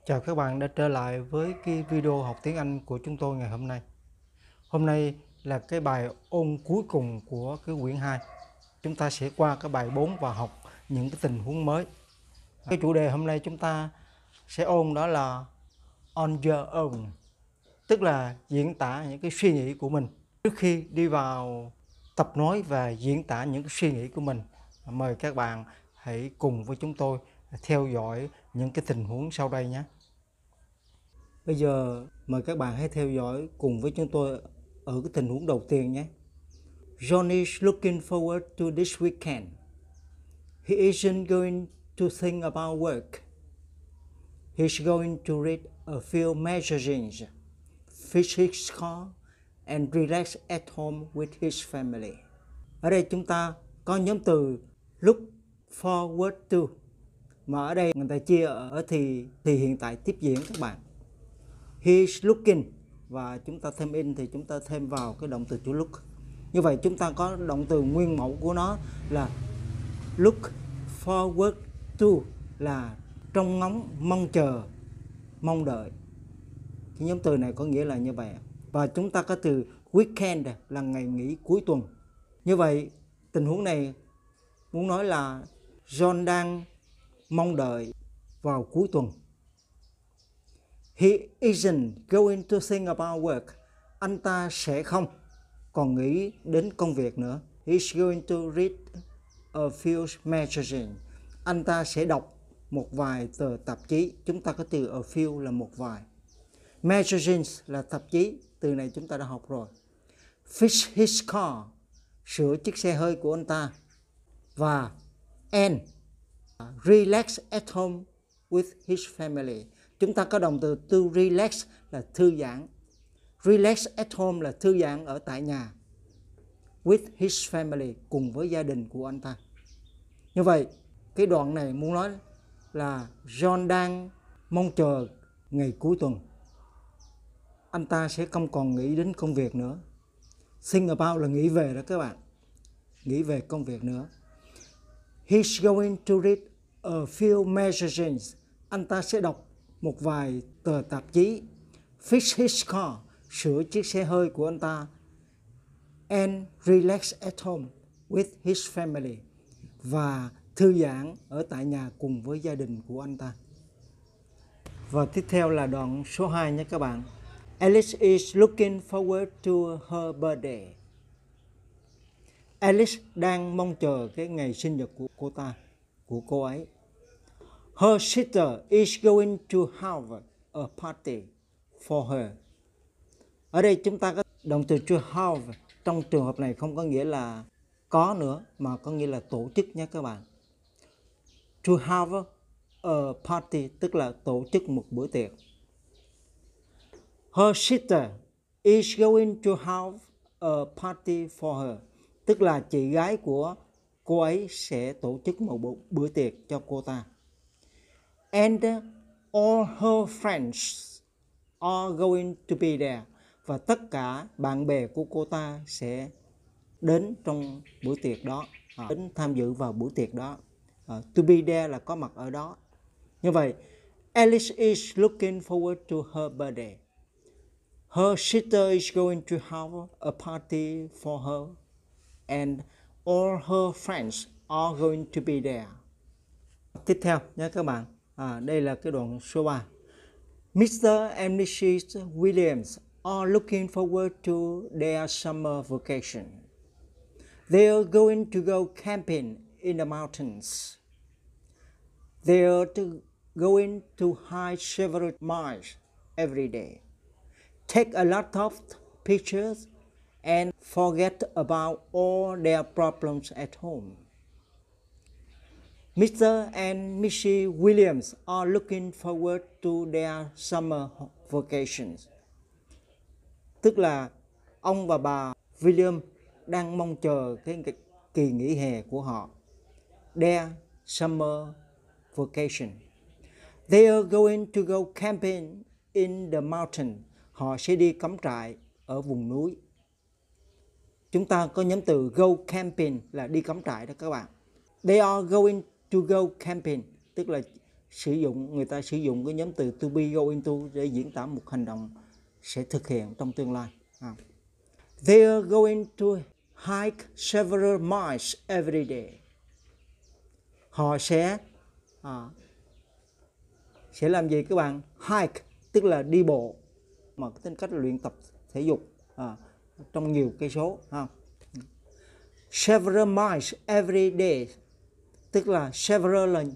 Chào các bạn đã trở lại với cái video học tiếng Anh của chúng tôi ngày hôm nay. Hôm nay là cái bài ôn cuối cùng của cái quyển 2. Chúng ta sẽ qua cái bài 4 và học những cái tình huống mới. Cái chủ đề hôm nay chúng ta sẽ ôn đó là on your own, tức là diễn tả những cái suy nghĩ của mình. Trước khi đi vào tập nói và diễn tả những cái suy nghĩ của mình, mời các bạn hãy cùng với chúng tôi theo dõi những cái tình huống sau đây nhé. Bây giờ mời các bạn hãy theo dõi cùng với chúng tôi ở cái tình huống đầu tiên nhé. John is looking forward to this weekend. He isn't going to think about work. He's going to read a few magazines, fix his car, and relax at home with his family. Ở đây chúng ta có nhóm từ look forward to, mà ở đây người ta chia ở thì hiện tại tiếp diễn các bạn. He's looking, và chúng ta thêm in thì chúng ta thêm vào cái động từ chủ look. Như vậy chúng ta có động từ nguyên mẫu của nó là look forward to, là trông ngóng, mong chờ, mong đợi. Cái nhóm từ này có nghĩa là như vậy. Và chúng ta có từ weekend là ngày nghỉ cuối tuần. Như vậy tình huống này muốn nói là John đang mong đợi vào cuối tuần. He isn't going to think about work. Anh ta sẽ không còn nghĩ đến công việc nữa. He's going to read a few magazines. Anh ta sẽ đọc một vài tờ tạp chí. Chúng ta có từ a few là một vài. Magazines là tạp chí. Từ này chúng ta đã học rồi. Fix his car, sửa chiếc xe hơi của anh ta. Và and relax at home with his family. Chúng ta có động từ to relax là thư giãn. Relax at home là thư giãn ở tại nhà. With his family, cùng với gia đình của anh ta. Như vậy, cái đoạn này muốn nói là John đang mong chờ ngày cuối tuần. Anh ta sẽ không còn nghĩ đến công việc nữa. Think about là nghĩ về đó các bạn. Nghĩ về công việc nữa. He's going to read a few magazines. Anh ta sẽ đọc một vài tờ tạp chí. Fix his car, sửa chiếc xe hơi của anh ta. And relax at home with his family, và thư giãn ở tại nhà cùng với gia đình của anh ta. Và tiếp theo là đoạn số 2 nhé các bạn. Alice is looking forward to her birthday. Alice đang mong chờ cái ngày sinh nhật của cô ấy. Her sister is going to have a party for her. Ở đây chúng ta có động từ to have. Trong trường hợp này không có nghĩa là có nữa, mà có nghĩa là tổ chức nhé các bạn. To have a party tức là tổ chức một bữa tiệc. Her sister is going to have a party for her, tức là chị gái của cô ấy sẽ tổ chức một bữa tiệc cho cô ta. And all her friends are going to be there, và tất cả bạn bè của cô ta sẽ đến trong bữa tiệc đó, đến tham dự vào bữa tiệc đó. To be there là có mặt ở đó. Như vậy, Alice is looking forward to her birthday. Her sister is going to have a party for her, and all her friends are going to be there. Tiếp theo nha các bạn. Đây là cái đoạn số 3. Mr. and Mrs. Williams are looking forward to their summer vacation. They are going to go camping in the mountains. They are going to hike several miles every day, take a lot of pictures, and forget about all their problems at home. Mr. and Mrs. Williams are looking forward to their summer vacations. Tức là ông và bà William đang mong chờ cái kỳ nghỉ hè của họ. Their summer vacation. They are going to go camping in the mountain. Họ sẽ đi cắm trại ở vùng núi. Chúng ta có nhóm từ go camping là đi cắm trại đó các bạn. They are going to go camping tức là người ta sử dụng cái nhóm từ to be, going to để diễn tả một hành động sẽ thực hiện trong tương lai. They are going to hike several miles every day. Họ sẽ làm gì các bạn? Hike tức là đi bộ, mà cái tính cách là luyện tập thể dục trong nhiều cây số. Several miles every day tức là several là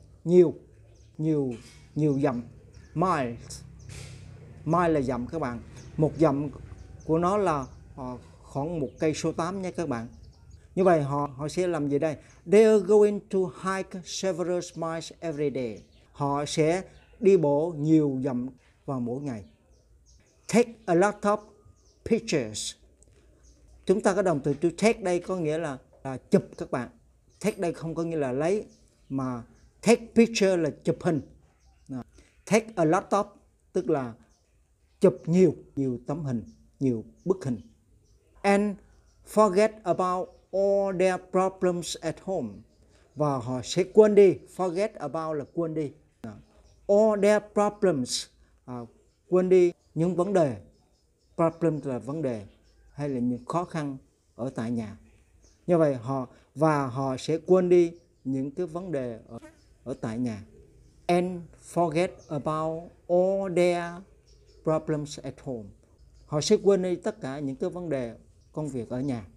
nhiều dặm. Miles, mile là dặm các bạn. Một dặm của nó là khoảng 1,8 cây nha các bạn. Như vậy họ sẽ làm gì đây? They are going to hike several miles every day. Họ sẽ đi bộ nhiều dặm vào mỗi ngày. Take a lot of pictures. Chúng ta có động từ to take đây có nghĩa là chụp các bạn. Take đây không có nghĩa là lấy, mà take picture là chụp hình. Take a lot of tức là chụp nhiều tấm hình, nhiều bức hình. And forget about all their problems at home. Và họ sẽ quên đi. Forget about là quên đi. All their problems, quên đi những vấn đề. Problem là vấn đề hay là những khó khăn ở tại nhà. Như vậy họ sẽ quên đi những cái vấn đề ở tại nhà. And forget about all their problems at home. Họ sẽ quên đi tất cả những cái vấn đề công việc ở nhà.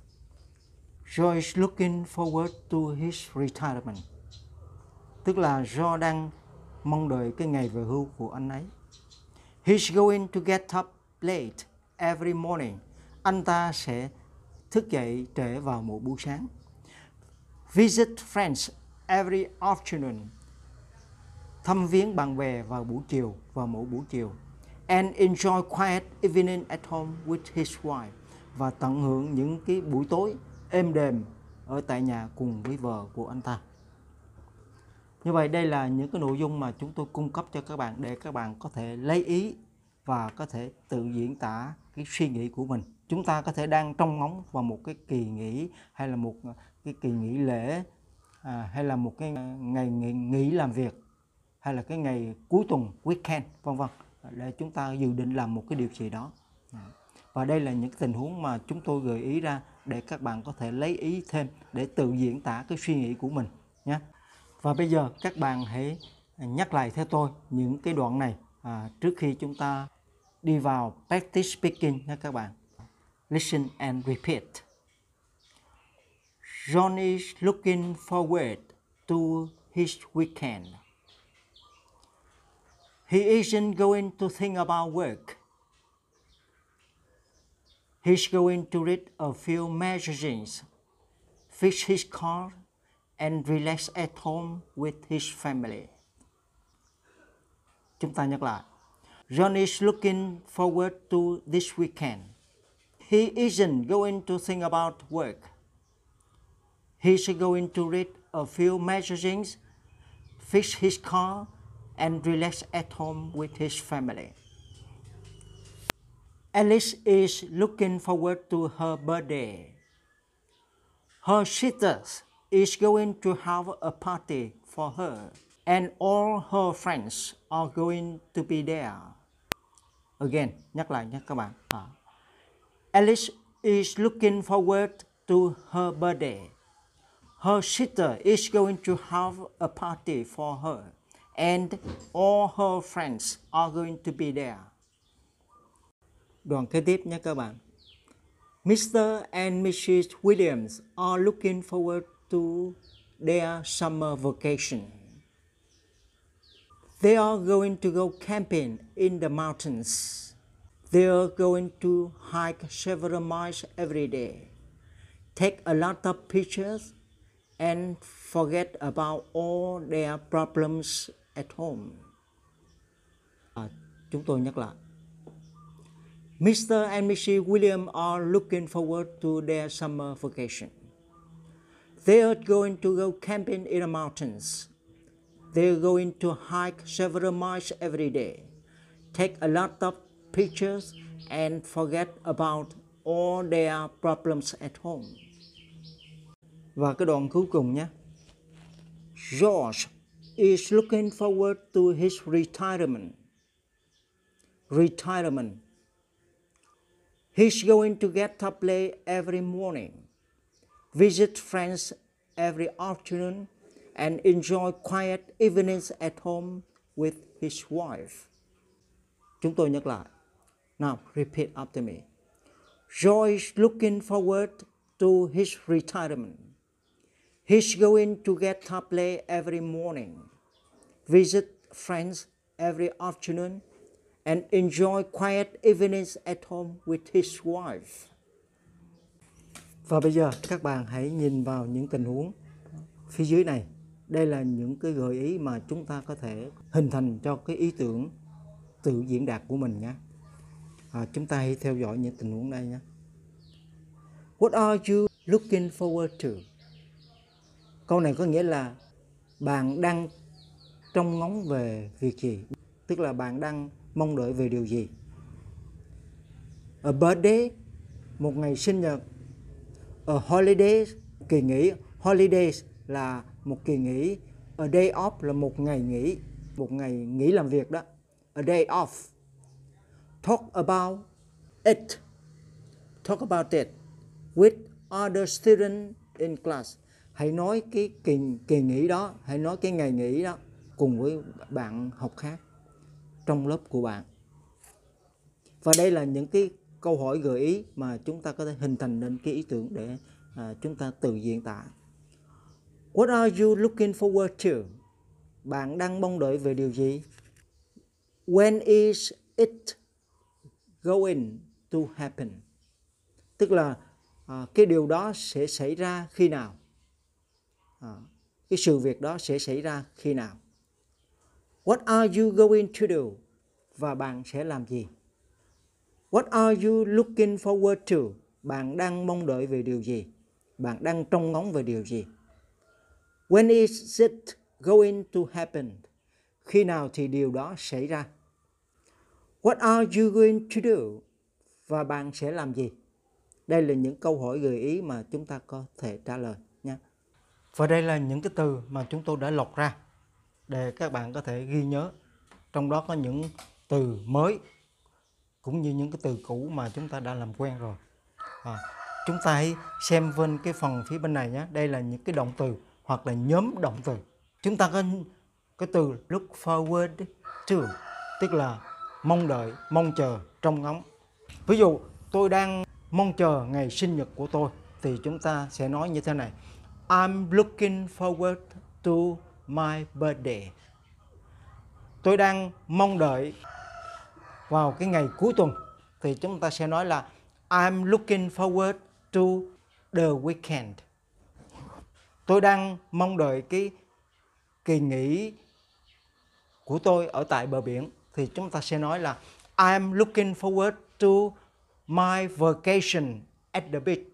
Joe is looking forward to his retirement. Tức là Joe đang mong đợi cái ngày về hưu của anh ấy. He's going to get up late every morning. Anh ta sẽ thức dậy trễ vào mỗi buổi sáng. Visit friends every afternoon. Thăm viếng bạn bè vào mỗi buổi chiều. And enjoy quiet evening at home with his wife. Và tận hưởng những cái buổi tối êm đềm ở tại nhà cùng với vợ của anh ta. Như vậy đây là những cái nội dung mà chúng tôi cung cấp cho các bạn để các bạn có thể lấy ý và có thể tự diễn tả cái suy nghĩ của mình. Chúng ta có thể đang trông ngóng vào một cái kỳ nghỉ hay là một cái kỳ nghỉ lễ hay là một cái ngày nghỉ làm việc hay là cái ngày cuối tuần weekend vân vân, để chúng ta dự định làm một cái điều gì đó. Và đây là những tình huống mà chúng tôi gợi ý ra để các bạn có thể lấy ý thêm để tự diễn tả cái suy nghĩ của mình nhé. Và bây giờ các bạn hãy nhắc lại theo tôi những cái đoạn này trước khi chúng ta đi vào practice speaking nha các bạn. Listen and repeat. John is looking forward to his weekend. He isn't going to think about work. He's going to read a few magazines, fix his car, and relax at home with his family. Chúng ta nhắc lại. John is looking forward to this weekend. He isn't going to think about work. He's going to read a few magazines, fix his car, and relax at home with his family. Alice is looking forward to her birthday. Her sister is going to have a party for her, and all her friends are going to be there. Again, nhắc lại nhé các bạn. Alice is looking forward to her birthday. Her sister is going to have a party for her, and all her friends are going to be there. Đoạn kế tiếp nhé các bạn. Mr. and Mrs. Williams are looking forward to their summer vacation. They are going to go camping in the mountains. They are going to hike several miles every day, take a lot of pictures, and forget about all their problems at home. Chúng tôi nhắc lại. Mr. and Mrs. Williams are looking forward to their summer vacation. They are going to go camping in the mountains. They are going to hike several miles every day, take a lot of pictures, and forget about all their problems at home. Và cái đoạn cuối cùng nhé. George is looking forward to his retirement. Retirement. He's going to get up late every morning, visit friends every afternoon, and enjoy quiet evenings at home with his wife. Chúng tôi nhắc lại. Now, repeat after me. Joe is looking forward to his retirement. He's going to get up late every morning, visit friends every afternoon, and enjoy quiet evenings at home with his wife. Và bây giờ các bạn hãy nhìn vào những tình huống phía dưới này. Đây là những cái gợi ý mà chúng ta có thể hình thành cho cái ý tưởng tự diễn đạt của mình nhé. Chúng ta hãy theo dõi những tình huống đây nhé. What are you looking forward to? Câu này có nghĩa là bạn đang trông ngóng về việc gì? Tức là bạn đang mong đợi về điều gì? A birthday, một ngày sinh nhật. A holiday, kỳ nghỉ. Holidays là một kỳ nghỉ. A day off là một ngày nghỉ. Một ngày nghỉ làm việc đó. A day off. Talk about it. Talk about it with other students in class. Hãy nói cái kỳ nghỉ đó, hãy nói cái ngày nghỉ đó cùng với bạn học khác trong lớp của bạn. Và đây là những cái câu hỏi gợi ý mà chúng ta có thể hình thành nên cái ý tưởng để chúng ta tự diễn tả. What are you looking forward to? Bạn đang mong đợi về điều gì? When is it going to happen? Tức là cái điều đó sẽ xảy ra khi nào? Cái sự việc đó sẽ xảy ra khi nào? What are you going to do? Và bạn sẽ làm gì? What are you looking forward to? Bạn đang mong đợi về điều gì? Bạn đang trông ngóng về điều gì? When is it going to happen? Khi nào thì điều đó xảy ra? What are you going to do? Và bạn sẽ làm gì? Đây là những câu hỏi gợi ý mà chúng ta có thể trả lời nhé. Và đây là những cái từ mà chúng tôi đã lọc ra để các bạn có thể ghi nhớ. Trong đó có những từ mới cũng như những cái từ cũ mà chúng ta đã làm quen rồi. Chúng ta hãy xem bên cái phần phía bên này nhé. Đây là những cái động từ hoặc là nhóm động từ. Chúng ta có cái từ look forward to, tức là mong đợi, mong chờ, trông ngóng. Ví dụ tôi đang mong chờ ngày sinh nhật của tôi thì chúng ta sẽ nói như thế này. I'm looking forward to my birthday. Tôi đang mong đợi vào cái ngày cuối tuần thì chúng ta sẽ nói là I'm looking forward to the weekend. Tôi đang mong đợi cái kỳ nghỉ của tôi ở tại bờ biển thì chúng ta sẽ nói là I'm looking forward to my vacation at the beach.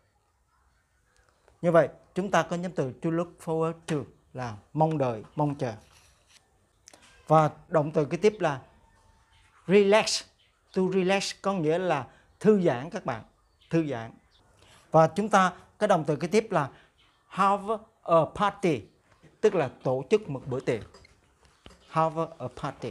Như vậy, chúng ta có nhóm từ to look forward to là mong đợi, mong chờ. Và động từ kế tiếp là relax. To relax có nghĩa là thư giãn các bạn, thư giãn. Và chúng ta cái động từ kế tiếp là have a party, tức là tổ chức một bữa tiệc. Have a party.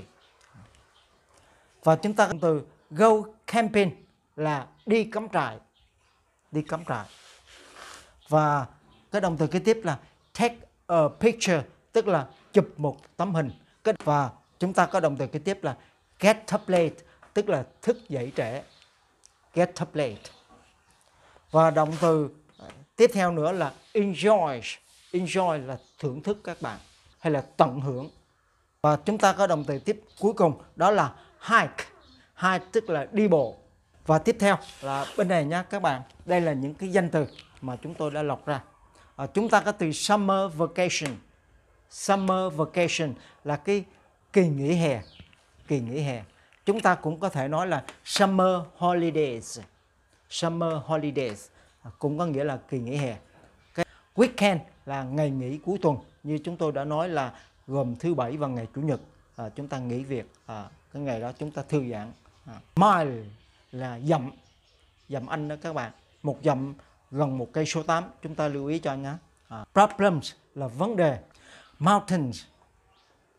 Và chúng ta có từ go camping là đi cắm trại, đi cắm trại. Và cái động từ kế tiếp là take a picture, tức là chụp một tấm hình. Và chúng ta có động từ kế tiếp là get up late, tức là thức dậy trễ. Get up late. Và động từ tiếp theo nữa là enjoy. Enjoy là thưởng thức các bạn, hay là tận hưởng. Và chúng ta có động từ tiếp cuối cùng đó là hike. Hike tức là đi bộ. Và tiếp theo là bên này nha các bạn. Đây là những cái danh từ mà chúng tôi đã lọc ra. Chúng ta có từ summer vacation. Summer vacation là cái kỳ nghỉ hè. Kỳ nghỉ hè. Chúng ta cũng có thể nói là summer holidays. Summer holidays cũng có nghĩa là kỳ nghỉ hè. Cái weekend là ngày nghỉ cuối tuần. Như chúng tôi đã nói là gồm thứ Bảy và ngày Chủ nhật. Chúng ta nghỉ việc. Cái ngày đó chúng ta thư giãn. Mile là dặm. Dặm Anh đó các bạn. Một dặm gần 1 cây số 8. Chúng ta lưu ý cho nhé. Problems là vấn đề. Mountains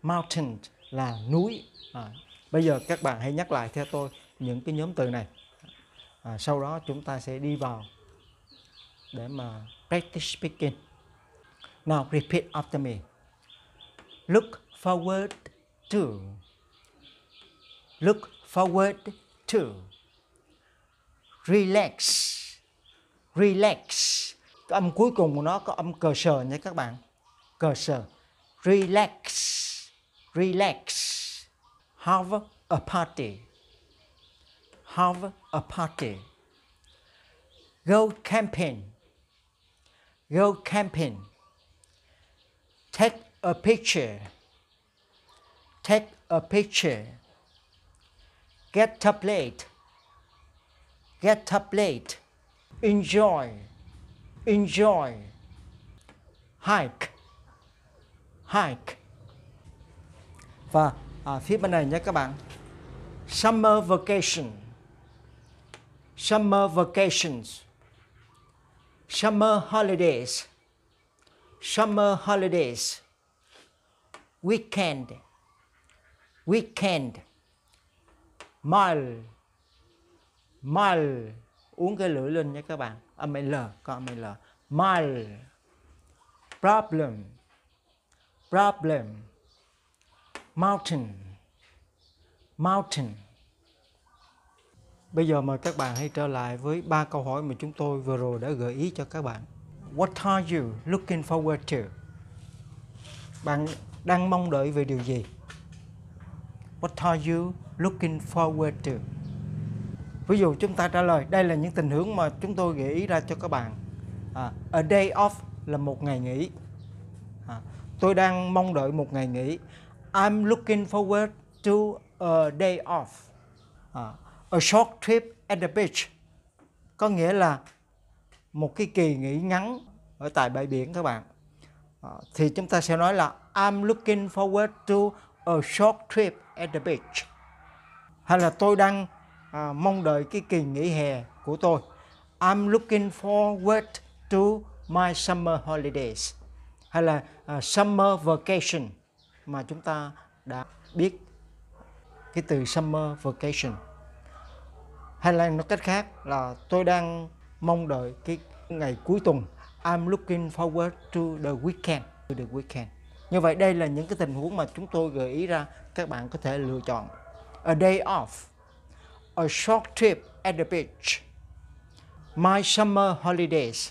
Mountain là núi. Bây giờ các bạn hãy nhắc lại theo tôi những cái nhóm từ này. Sau đó chúng ta sẽ đi vào để mà practice speaking. Now repeat after me. Look forward to. Look forward to. Relax. Relax. Cái âm cuối cùng của nó có âm cờ sờ nha các bạn. Cờ sờ. Relax. Relax. Have a party. Have a party. Go camping. Go camping. Take a picture. Take a picture. Get up late. Get up late. Enjoy. Enjoy. Hike. Hike. Và phía bên này nhé các bạn. Summer vacation. Summer vacations. Summer holidays. Summer holidays. Weekend. Weekend. Mile. Mile. Uống cái lưỡi lên nha các bạn. Âm L, có âm L. Mile. Problem. Problem. Mountain. Mountain. Bây giờ mời các bạn hãy trở lại với 3 câu hỏi mà chúng tôi vừa rồi đã gợi ý cho các bạn. What are you looking forward to? Bạn đang mong đợi về điều gì? What are you looking forward to? Ví dụ chúng ta trả lời, đây là những tình huống mà chúng tôi gợi ý ra cho các bạn. A day off là một ngày nghỉ. Tôi đang mong đợi một ngày nghỉ. I'm looking forward to a day off. A short trip at the beach có nghĩa là một cái kỳ nghỉ ngắn ở tại bãi biển các bạn. Thì chúng ta sẽ nói là I'm looking forward to a short trip at the beach. Hay là tôi đang mong đợi cái kỳ nghỉ hè của tôi. I'm looking forward to my summer holidays. Hay là summer vacation mà chúng ta đã biết cái từ summer vacation. Hay là nói cách khác là tôi đang mong đợi cái ngày cuối tuần. I'm looking forward to the weekend. To the weekend. Như vậy đây là những cái tình huống mà chúng tôi gợi ý ra, các bạn có thể lựa chọn. A day off. A short trip at the beach. My summer holidays.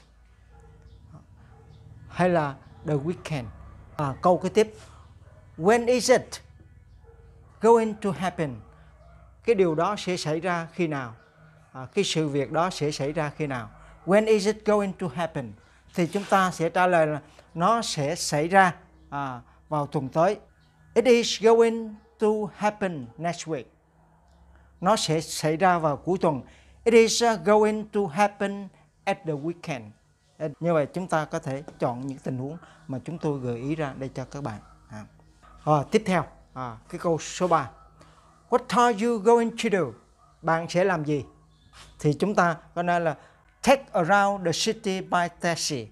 Hay là the weekend. Câu kế tiếp. When is it going to happen? Cái điều đó sẽ xảy ra khi nào? Cái sự việc đó sẽ xảy ra khi nào? When is it going to happen? Thì chúng ta sẽ trả lời là nó sẽ xảy ra vào tuần tới. It is going to happen next week. Nó sẽ xảy ra vào cuối tuần. It is going to happen at the weekend. Như vậy chúng ta có thể chọn những tình huống mà chúng tôi gợi ý ra đây cho các bạn. Tiếp theo, cái câu số 3. What are you going to do? Bạn sẽ làm gì? Thì chúng ta có nói là take around the city by taxi.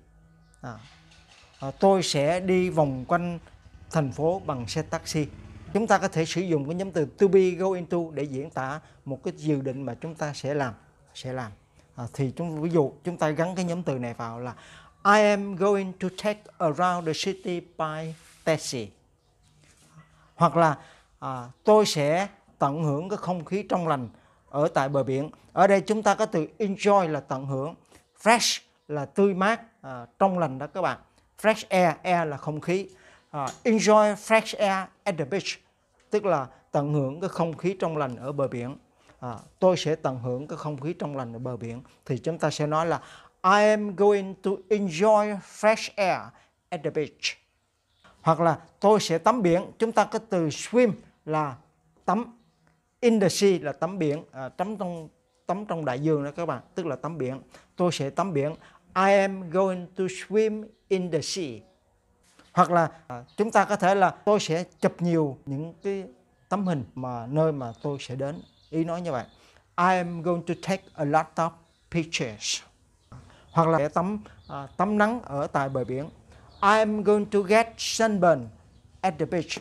Tôi sẽ đi vòng quanh thành phố bằng xe taxi. Chúng ta có thể sử dụng cái nhóm từ to be, going to để diễn tả một cái dự định mà chúng ta sẽ làm. Thì ví dụ chúng ta gắn cái nhóm từ này vào là I am going to take around the city by taxi. Hoặc là tôi sẽ tận hưởng cái không khí trong lành ở tại bờ biển. Ở đây chúng ta có từ enjoy là tận hưởng, fresh là tươi mát, trong lành đó các bạn. Fresh air, air là không khí. Enjoy fresh air at the beach, tức là tận hưởng cái không khí trong lành ở bờ biển. Tôi sẽ tận hưởng cái không khí trong lành ở bờ biển. Thì chúng ta sẽ nói là I am going to enjoy fresh air at the beach. Hoặc là tôi sẽ tắm biển. Chúng ta có từ swim là tắm, in the sea là tắm biển, tắm trong đại dương đó các bạn, tức là tắm biển. Tôi sẽ tắm biển. I am going to swim in the sea. Hoặc là chúng ta có thể là tôi sẽ chụp nhiều những cái tấm hình mà nơi mà tôi sẽ đến. Ý nói như vậy. I am going to take a lot of pictures. Hoặc là sẽ tắm nắng ở tại bờ biển. I am going to get sunburn at the beach.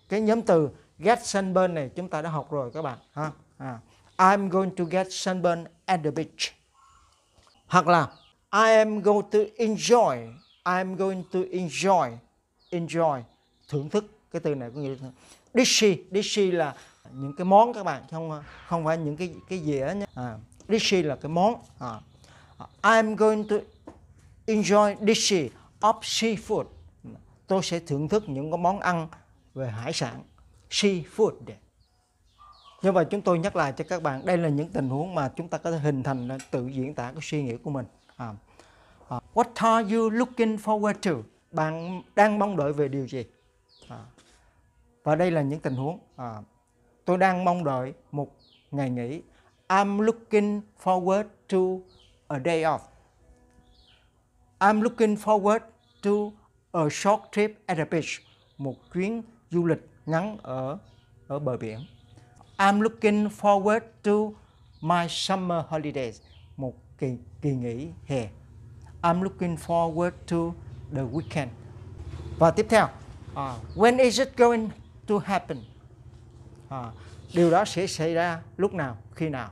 Cái nhóm từ get sunburn này chúng ta đã học rồi các bạn ha. I'm going to get sunburn at the beach. Hoặc là I am going to enjoy. I'm going to enjoy, thưởng thức. Cái từ này có nghĩa là dishy là những cái món các bạn, không phải những cái dĩa nhé. Dishy là cái món. I'm going to enjoy dishes of seafood. Tôi sẽ thưởng thức những cái món ăn về hải sản, seafood. Như vậy chúng tôi nhắc lại cho các bạn, đây là những tình huống mà chúng ta có thể hình thành tự diễn tả cái suy nghĩ của mình. What are you looking forward to? Bạn đang mong đợi về điều gì? Và đây là những tình huống. Tôi đang mong đợi một ngày nghỉ. I'm looking forward to a day off. I'm looking forward to a short trip at the beach. Một chuyến du lịch ngắn ở bờ biển. I'm looking forward to my summer holidays. Một kỳ nghỉ hè. I'm looking forward to the weekend. Và tiếp theo, when is it going to happen? Điều đó sẽ xảy ra lúc nào, khi nào?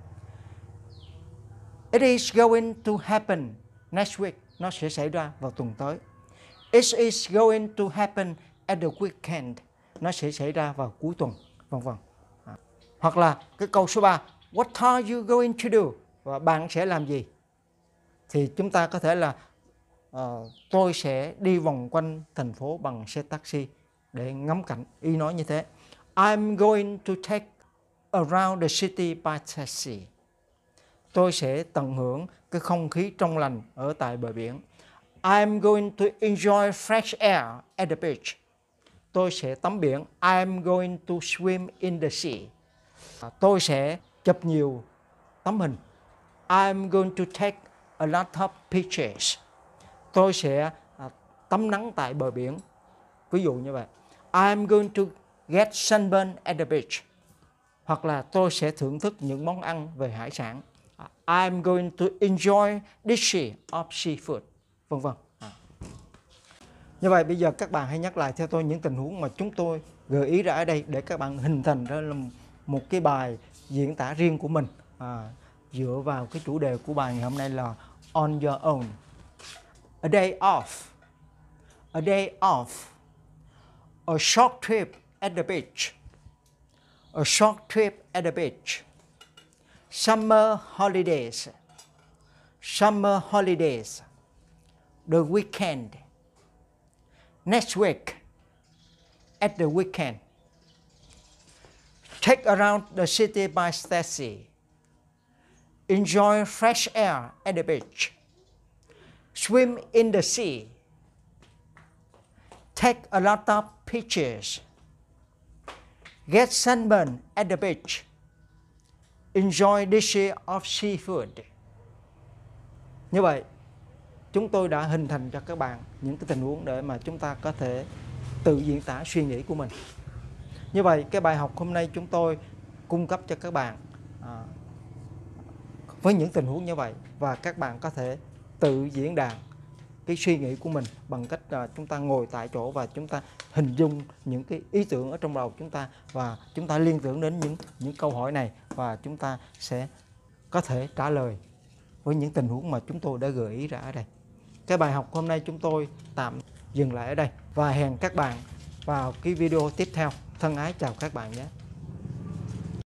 It is going to happen next week. Nó sẽ xảy ra vào tuần tới. It is going to happen at the weekend. Nó sẽ xảy ra vào cuối tuần, vân vân. Hoặc là cái câu số 3, what are you going to do? Và bạn sẽ làm gì? Thì chúng ta có thể là tôi sẽ đi vòng quanh thành phố bằng xe taxi để ngắm cảnh. Ý nói như thế. I'm going to take around the city by taxi. Tôi sẽ tận hưởng cái không khí trong lành ở tại bờ biển. I'm going to enjoy fresh air at the beach. Tôi sẽ tắm biển. I'm going to swim in the sea. Tôi sẽ chụp nhiều tấm hình. I'm going to take a lot of pictures. Tôi sẽ tắm nắng tại bờ biển. Ví dụ như vậy. I'm going to get sunburn at the beach. Hoặc là tôi sẽ thưởng thức những món ăn về hải sản. I'm going to enjoy dishes of seafood, vân vân. Như vậy bây giờ các bạn hãy nhắc lại theo tôi những tình huống mà chúng tôi gợi ý ra ở đây để các bạn hình thành ra một cái bài diễn tả riêng của mình, dựa vào cái chủ đề của bài ngày hôm nay là on your own. A day off. A day off. A short trip at the beach. A short trip at the beach. Summer holidays. Summer holidays. The weekend. Next week. At the weekend. Take around the city by taxi. Enjoy fresh air at the beach. Swim in the sea. Take a lot of pictures. Get sunburned at the beach. Enjoy dishes of seafood. Như vậy, chúng tôi đã hình thành cho các bạn những cái tình huống để mà chúng ta có thể tự diễn tả suy nghĩ của mình. Như vậy, cái bài học hôm nay chúng tôi cung cấp cho các bạn với những tình huống như vậy, và các bạn có thể tự diễn đạt cái suy nghĩ của mình bằng cách chúng ta ngồi tại chỗ và chúng ta hình dung những cái ý tưởng ở trong đầu chúng ta, và chúng ta liên tưởng đến những câu hỏi này, và chúng ta sẽ có thể trả lời với những tình huống mà chúng tôi đã gợi ý ra ở đây. Cái bài học hôm nay chúng tôi tạm dừng lại ở đây và hẹn các bạn vào cái video tiếp theo. Thân ái chào các bạn nhé.